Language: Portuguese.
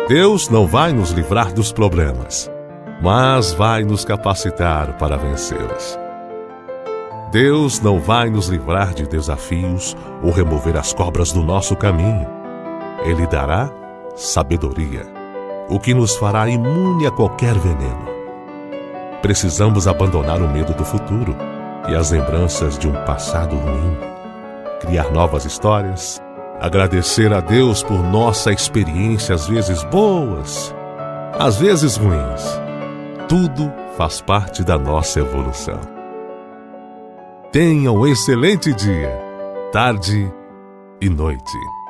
Deus não vai nos livrar dos problemas, mas vai nos capacitar para vencê-los. Deus não vai nos livrar de desafios ou remover as cobras do nosso caminho. Ele dará sabedoria, o que nos fará imune a qualquer veneno. Precisamos abandonar o medo do futuro e as lembranças de um passado ruim, criar novas histórias, agradecer a Deus por nossa experiência, às vezes boas, às vezes ruins. Tudo faz parte da nossa evolução. Tenha um excelente dia, tarde e noite.